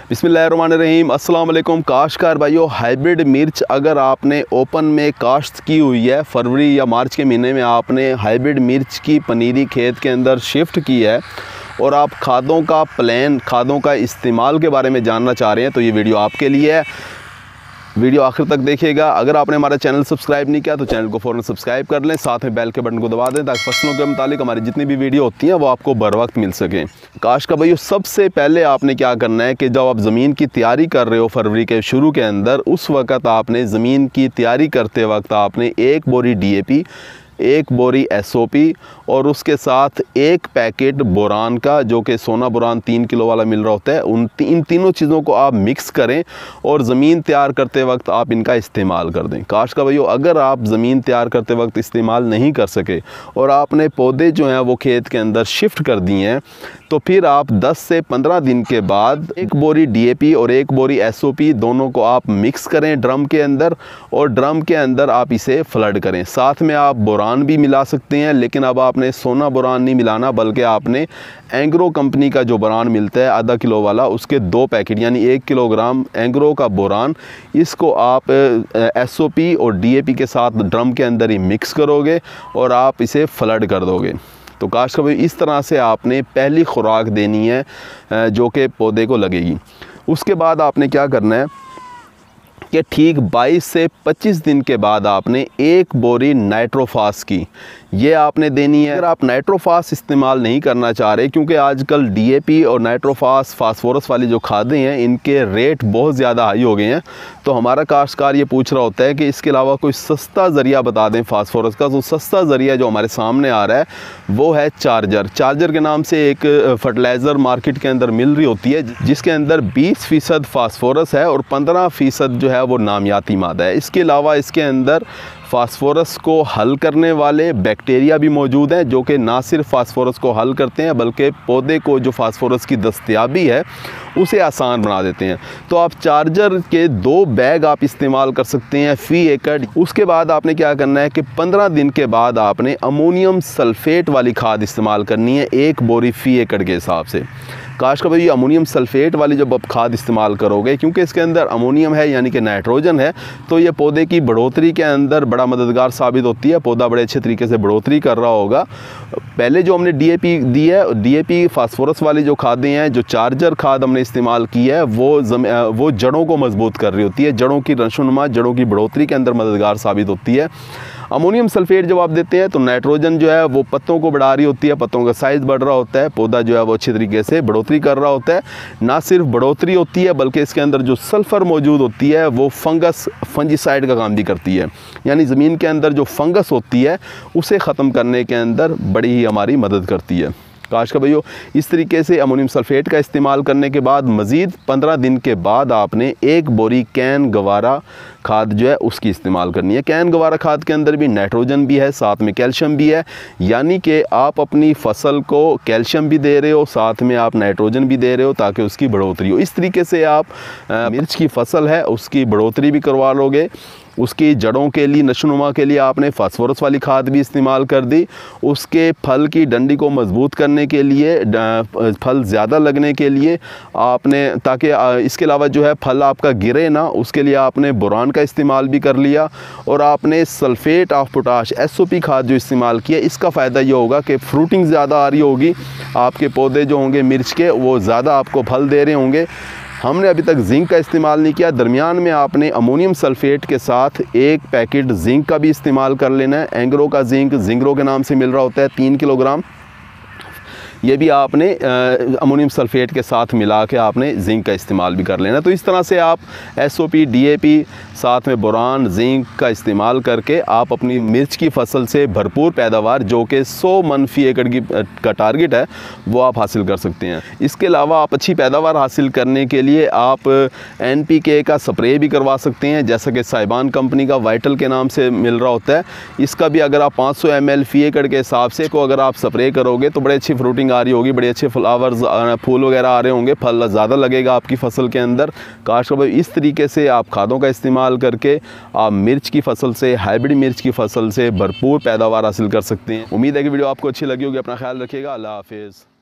बिस्मिल्लाहिर्रहमानिर्रहीम। अस्सलाम वालेकुम काश्तकार भाइयों। हाइब्रिड मिर्च अगर आपने ओपन में काश्त की हुई है, फरवरी या मार्च के महीने में आपने हाइब्रिड मिर्च की पनीरी खेत के अंदर शिफ्ट की है और आप खादों का प्लान, खादों का इस्तेमाल के बारे में जानना चाह रहे हैं तो ये वीडियो आपके लिए है। वीडियो आखिर तक देखिएगा। अगर आपने हमारा चैनल सब्सक्राइब नहीं किया तो चैनल को फ़ौरन सब्सक्राइब कर लें, साथ में बेल के बटन को दबा दें ताकि फसलों के मुतालिक हमारी जितनी भी वीडियो होती हैं वो आपको बर वक्त मिल सकें। काश्त का भाइयों, सबसे पहले आपने क्या करना है कि जब आप ज़मीन की तैयारी कर रहे हो फरवरी के शुरू के अंदर, उस वक़्त आपने ज़मीन की तैयारी करते वक्त आपने 1 बोरी DAP, 1 बोरी SOP और उसके साथ 1 पैकेट बोरान का, जो कि सोना बोरान 3 किलो वाला मिल रहा होता है, इन तीनों चीज़ों को आप मिक्स करें और ज़मीन तैयार करते वक्त आप इनका इस्तेमाल कर दें। काश्त का भाइयों, अगर आप ज़मीन तैयार करते वक्त इस्तेमाल नहीं कर सके और आपने पौधे जो हैं वो खेत के अंदर शिफ्ट कर दिए हैं, तो फिर आप 10 से 15 दिन के बाद 1 बोरी DAP और 1 बोरी SOP दोनों को आप मिक्स करें ड्रम के अंदर, और ड्रम के अंदर आप इसे फ्लड करें। साथ में आप बोरान भी मिला सकते हैं, लेकिन अब आपने सोना बोरान नहीं मिलाना, बल्कि आपने एंग्रो कंपनी का जो बोरान मिलता है आधा किलो वाला, उसके 2 पैकेट यानी 1 किलोग्राम एंग्रो का बोरान, इसको आप SOP और DAP के साथ ड्रम के अंदर ही मिक्स करोगे और आप इसे फ्लड कर दोगे। तो काश्त का भाई, इस तरह से आपने पहली खुराक देनी है जो कि पौधे को लगेगी। उसके बाद आपने क्या करना है कि ठीक 22 से 25 दिन के बाद आपने 1 बोरी नाइट्रोफास की ये आपने देनी है। अगर आप नाइट्रोफास इस्तेमाल नहीं करना चाह रहे, क्योंकि आजकल DAP और नाइट्रोफास फास्फोरस वाली जो खादें हैं इनके रेट बहुत ज़्यादा हाई हो गए हैं, तो हमारा काश्तकार ये पूछ रहा होता है कि इसके अलावा कोई सस्ता ज़रिया बता दें फास्फोरस का। तो सस्ता ज़रिया जो हमारे सामने आ रहा है वो है चार्जर के नाम से एक फर्टिलाइज़र मार्केट के अंदर मिल रही होती है, जिसके अंदर 20% फास्फोरस है और 15% जो है वो नामियाती मादा है। इसके अलावा इसके अंदर फास्फोरस को हल करने वाले बैक्टीरिया भी मौजूद हैं, जो कि ना सिर्फ फास्फोरस को हल करते हैं बल्कि पौधे को जो फास्फोरस की दस्तयाबी है उसे आसान बना देते हैं। तो आप चार्जर के 2 बैग आप इस्तेमाल कर सकते हैं फ़ी एकड़। उसके बाद आपने क्या करना है कि 15 दिन के बाद आपने अमोनियम सल्फेट वाली खाद इस्तेमाल करनी है 1 बोरी फ़ी एकड़ के हिसाब से। काश्त का भाई, अमोनियम सल्फेट वाली जब आप खाद इस्तेमाल करोगे, क्योंकि इसके अंदर अमोनियम है यानी कि नाइट्रोजन है, तो ये पौधे की बढ़ोतरी के अंदर बड़ा मददगार साबित होती है। पौधा बड़े अच्छे तरीके से बढ़ोतरी कर रहा होगा। पहले जो हमने DAP दी है, DAP फास्फोरस वाली जो खादें हैं, जो चार्जर खाद हमने इस्तेमाल की है, वो जड़ों को मजबूत कर रही होती है, जड़ों की नशोनुमा, जड़ों की बढ़ोतरी के अंदर मददगार साबित होती है। अमोनियम सल्फेट जब आप देते हैं तो नाइट्रोजन जो है वो पत्तों को बढ़ा रही होती है, पत्तों का साइज़ बढ़ रहा होता है, पौधा जो है वो अच्छी तरीके से बढ़ोतरी कर रहा होता है। ना सिर्फ बढ़ोतरी होती है बल्कि इसके अंदर जो सल्फ़र मौजूद होती है वो फंजीसाइड का काम भी करती है, यानी ज़मीन के अंदर जो फंगस होती है उसे ख़त्म करने के अंदर बड़ी ही हमारी मदद करती है। काश्त का भाइयों, इस तरीके से अमोनियम सल्फेट का इस्तेमाल करने के बाद मज़ीद 15 दिन के बाद आपने 1 बोरी कैन गवारा खाद जो है उसकी इस्तेमाल करनी है। कैन गवारा खाद के अंदर भी नाइट्रोजन भी है, साथ में कैल्शियम भी है, यानी कि आप अपनी फसल को कैल्शियम भी दे रहे हो, साथ में आप नाइट्रोजन भी दे रहे हो ताकि उसकी बढ़ोतरी हो। इस तरीके से आप मिर्च की फसल है उसकी बढ़ोतरी भी करवा लोगे। उसकी जड़ों के लिए, नशोनुमा के लिए आपने फास्फोरस वाली खाद भी इस्तेमाल कर दी। उसके फल की डंडी को मजबूत करने के लिए, फल ज़्यादा लगने के लिए आपने, ताकि इसके अलावा जो है फल आपका गिरे ना, उसके लिए आपने बोरान का इस्तेमाल भी कर लिया। और आपने सल्फेट ऑफ पोटाश SOP खाद जो इस्तेमाल किया, इसका फ़ायदा ये होगा कि फ्रूटिंग ज़्यादा आ रही होगी, आपके पौधे जो होंगे मिर्च के वो ज़्यादा आपको फल दे रहे होंगे। हमने अभी तक जिंक का इस्तेमाल नहीं किया। दरमियान में आपने अमोनियम सल्फेट के साथ 1 पैकेट जिंक का भी इस्तेमाल कर लेना है। एंग्रो का जिंक जिंग्रो के नाम से मिल रहा होता है 3 किलोग्राम। ये भी आपने अमोनियम सल्फेट के साथ मिला के आपने जिंक का इस्तेमाल भी कर लेना। तो इस तरह से आप SOP, DAP साथ में बोरान, जिंक का इस्तेमाल करके आप अपनी मिर्च की फसल से भरपूर पैदावार, जो कि 100 मन फ़ी एकड़ की का टारगेट है, वो आप हासिल कर सकते हैं। इसके अलावा आप अच्छी पैदावार हासिल करने के लिए आप NPK का स्प्रे भी करवा सकते हैं, जैसा कि साहिबान कंपनी का वाइटल के नाम से मिल रहा होता है। इसका भी अगर आप 500 ml फ़ी एकड़ के हिसाब से को अगर आप स्प्रे करोगे तो बड़े अच्छी फ्रूटिंग आ रही होगी, बड़े अच्छे फ्लावर्स, फूल वगैरह आ रहे होंगे, फल ज़्यादा लगेगा आपकी फसल के अंदर। काश्त का भाई, इस तरीके से आप खादों का इस्तेमाल करके आप मिर्च की फसल से, हाइब्रिड मिर्च की फसल से भरपूर पैदावार हासिल कर सकते हैं। उम्मीद है कि वीडियो आपको अच्छी लगी होगी। अपना ख्याल रखिएगा। अल्लाह हाफिज़।